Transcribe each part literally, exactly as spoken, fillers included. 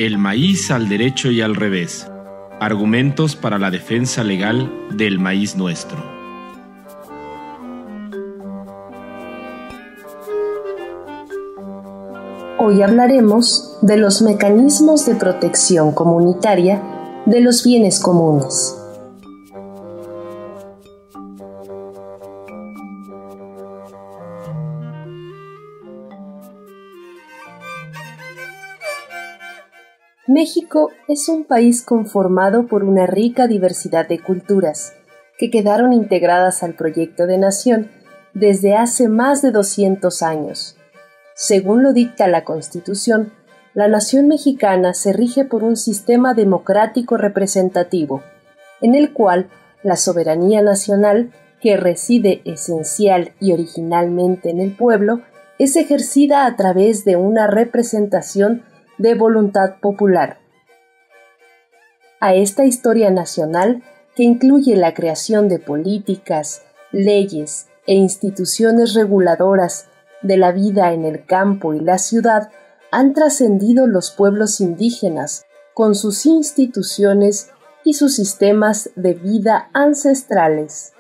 El maíz al derecho y al revés. Argumentos para la defensa legal del maíz nuestro. Hoy hablaremos de los mecanismos de protección comunitaria de los bienes comunes. México es un país conformado por una rica diversidad de culturas que quedaron integradas al proyecto de nación desde hace más de doscientos años. Según lo dicta la Constitución, la nación mexicana se rige por un sistema democrático representativo, en el cual la soberanía nacional, que reside esencial y originalmente en el pueblo, es ejercida a través de una representación de voluntad popular. A esta historia nacional, que incluye la creación de políticas, leyes e instituciones reguladoras de la vida en el campo y la ciudad, han trascendido los pueblos indígenas con sus instituciones y sus sistemas de vida ancestrales.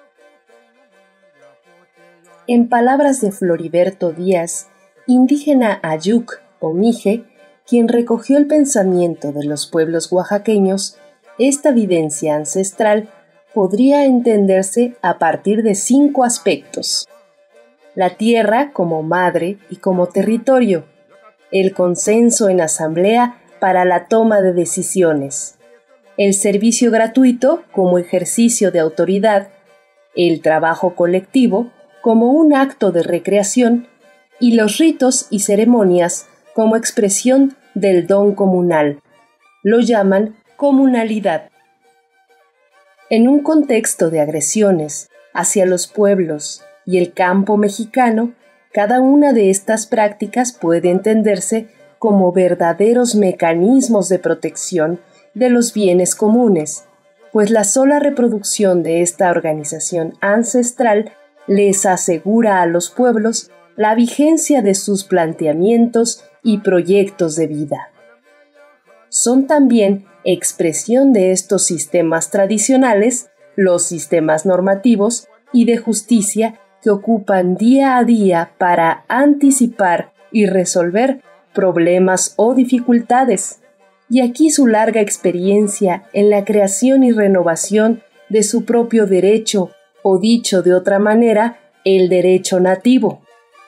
En palabras de Floriberto Díaz, indígena Ayuk o Mije, quien recogió el pensamiento de los pueblos oaxaqueños, esta vivencia ancestral podría entenderse a partir de cinco aspectos: la tierra como madre y como territorio, el consenso en asamblea para la toma de decisiones, el servicio gratuito como ejercicio de autoridad, el trabajo colectivo como un acto de recreación y los ritos y ceremonias como expresión del don comunal. Lo llaman comunalidad. En un contexto de agresiones hacia los pueblos y el campo mexicano, cada una de estas prácticas puede entenderse como verdaderos mecanismos de protección de los bienes comunes, pues la sola reproducción de esta organización ancestral les asegura a los pueblos la vigencia de sus planteamientos y proyectos de vida. Son también expresión de estos sistemas tradicionales, los sistemas normativos y de justicia que ocupan día a día para anticipar y resolver problemas o dificultades, y aquí su larga experiencia en la creación y renovación de su propio derecho, o dicho de otra manera, el derecho nativo.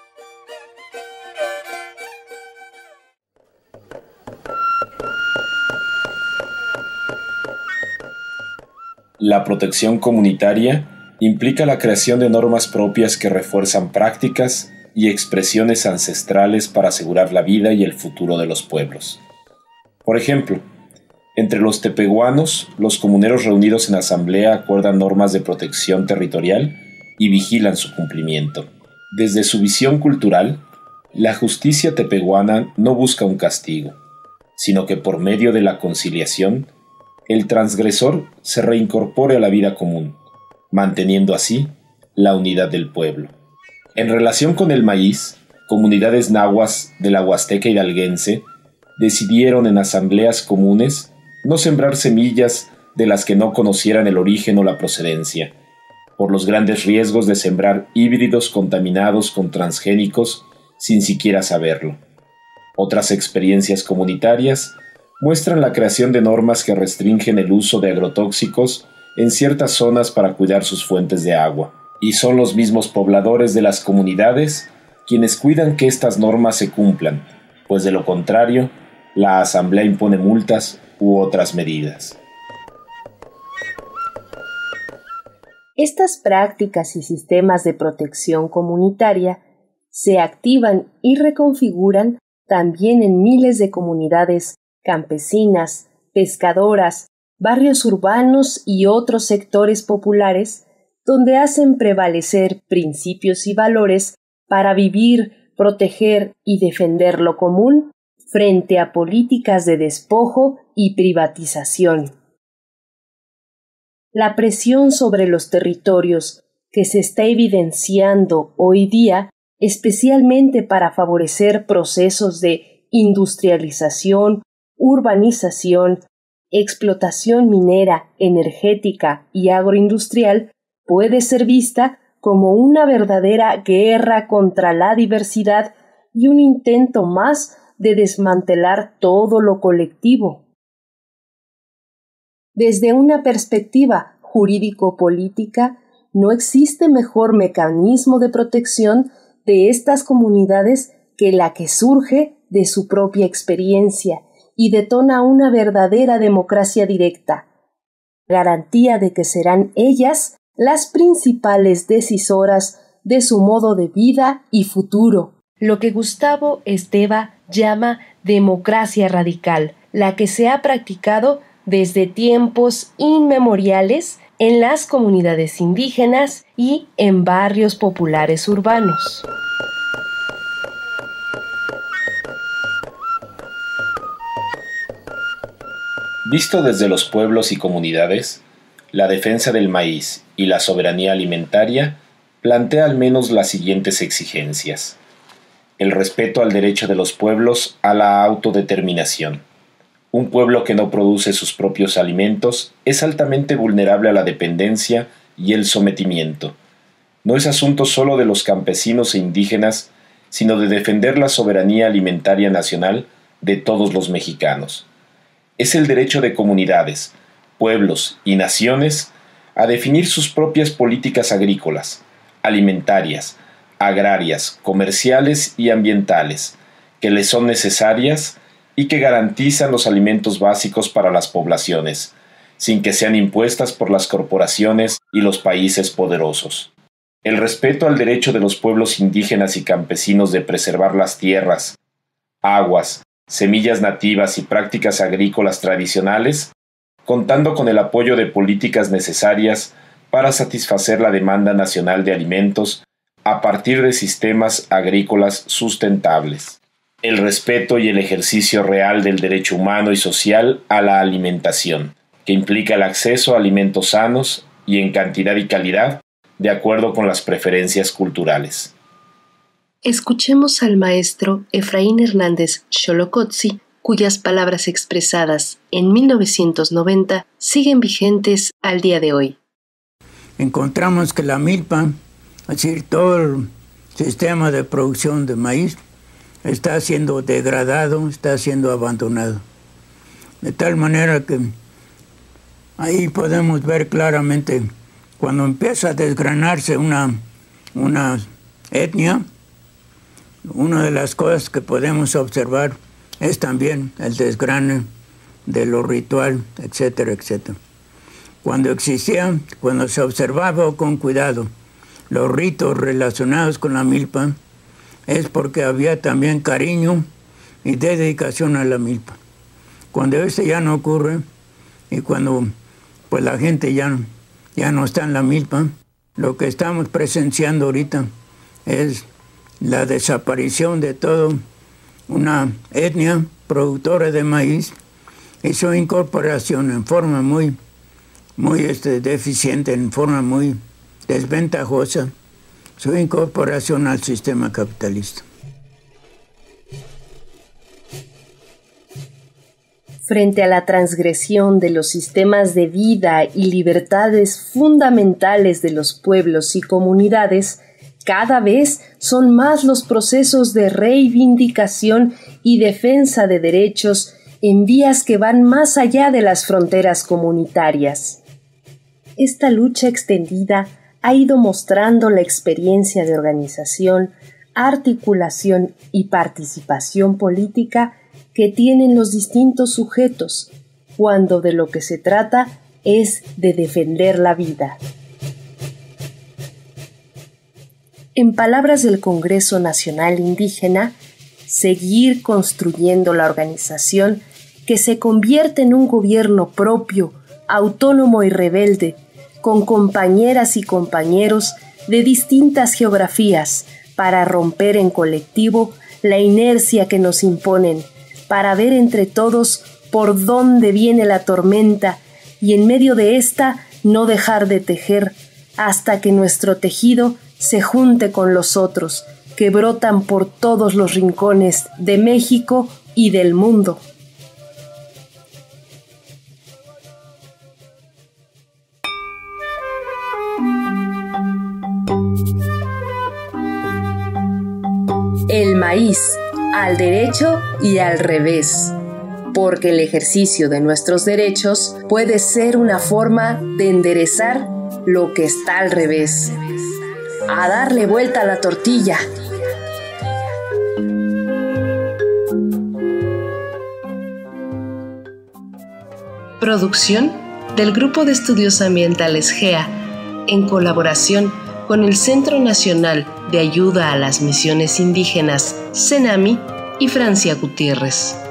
La protección comunitaria implica la creación de normas propias que refuerzan prácticas y expresiones ancestrales para asegurar la vida y el futuro de los pueblos. Por ejemplo, entre los tepehuanos, los comuneros reunidos en asamblea acuerdan normas de protección territorial y vigilan su cumplimiento. Desde su visión cultural, la justicia tepehuana no busca un castigo, sino que por medio de la conciliación, el transgresor se reincorpore a la vida común, manteniendo así la unidad del pueblo. En relación con el maíz, comunidades nahuas de la Huasteca hidalguense decidieron en asambleas comunes no sembrar semillas de las que no conocieran el origen o la procedencia, por los grandes riesgos de sembrar híbridos contaminados con transgénicos sin siquiera saberlo. Otras experiencias comunitarias muestran la creación de normas que restringen el uso de agrotóxicos en ciertas zonas para cuidar sus fuentes de agua, y son los mismos pobladores de las comunidades quienes cuidan que estas normas se cumplan, pues de lo contrario, la asamblea impone multas u otras medidas. Estas prácticas y sistemas de protección comunitaria se activan y reconfiguran también en miles de comunidades campesinas, pescadoras, barrios urbanos y otros sectores populares donde hacen prevalecer principios y valores para vivir, proteger y defender lo común frente a políticas de despojo y privatización. La presión sobre los territorios que se está evidenciando hoy día, especialmente para favorecer procesos de industrialización, urbanización, explotación minera, energética y agroindustrial puede ser vista como una verdadera guerra contra la diversidad y un intento más de desmantelar todo lo colectivo. Desde una perspectiva jurídico-política, no existe mejor mecanismo de protección de estas comunidades que la que surge de su propia experiencia y detona una verdadera democracia directa, garantía de que serán ellas las principales decisoras de su modo de vida y futuro. Lo que Gustavo Esteva llama democracia radical, la que se ha practicado desde tiempos inmemoriales en las comunidades indígenas y en barrios populares urbanos. Visto desde los pueblos y comunidades, la defensa del maíz y la soberanía alimentaria plantea al menos las siguientes exigencias. El respeto al derecho de los pueblos a la autodeterminación. Un pueblo que no produce sus propios alimentos es altamente vulnerable a la dependencia y el sometimiento. No es asunto solo de los campesinos e indígenas, sino de defender la soberanía alimentaria nacional de todos los mexicanos. Es el derecho de comunidades, pueblos y naciones a definir sus propias políticas agrícolas, alimentarias, agrarias, comerciales y ambientales, que les son necesarias y que garantizan los alimentos básicos para las poblaciones, sin que sean impuestas por las corporaciones y los países poderosos. El respeto al derecho de los pueblos indígenas y campesinos de preservar las tierras, aguas, semillas nativas y prácticas agrícolas tradicionales, contando con el apoyo de políticas necesarias para satisfacer la demanda nacional de alimentos a partir de sistemas agrícolas sustentables. El respeto y el ejercicio real del derecho humano y social a la alimentación, que implica el acceso a alimentos sanos y en cantidad y calidad, de acuerdo con las preferencias culturales. Escuchemos al maestro Efraín Hernández Xolocotzi, cuyas palabras expresadas en mil novecientos noventa siguen vigentes al día de hoy. Encontramos que la milpa, es decir, todo el sistema de producción de maíz, está siendo degradado, está siendo abandonado. De tal manera que ahí podemos ver claramente cuando empieza a desgranarse una, una etnia, una de las cosas que podemos observar es también el desgrane de lo ritual, etcétera, etcétera. Cuando existía, cuando se observaba con cuidado los ritos relacionados con la milpa, es porque había también cariño y dedicación a la milpa. Cuando esto ya no ocurre y cuando pues la gente ya, ya no está en la milpa, lo que estamos presenciando ahorita es la desaparición de toda una etnia productora de maíz y su incorporación en forma muy, muy este, deficiente, en forma muy desventajosa, su incorporación al sistema capitalista. Frente a la transgresión de los sistemas de vida y libertades fundamentales de los pueblos y comunidades, cada vez son más los procesos de reivindicación y defensa de derechos en vías que van más allá de las fronteras comunitarias. Esta lucha extendida ha ido mostrando la experiencia de organización, articulación y participación política que tienen los distintos sujetos, cuando de lo que se trata es de defender la vida. En palabras del Congreso Nacional Indígena, seguir construyendo la organización que se convierte en un gobierno propio, autónomo y rebelde, con compañeras y compañeros de distintas geografías, para romper en colectivo la inercia que nos imponen, para ver entre todos por dónde viene la tormenta y en medio de esta no dejar de tejer hasta que nuestro tejido se junte con los otros que brotan por todos los rincones de México y del mundo. el maíz, al derecho y al revés, porque el ejercicio de nuestros derechos puede ser una forma de enderezar lo que está al revés. A darle vuelta a la tortilla. Producción del Grupo de Estudios Ambientales G E A, en colaboración con el Centro Nacional de Ayuda a las Misiones Indígenas, CENAMI, y Francia Gutiérrez.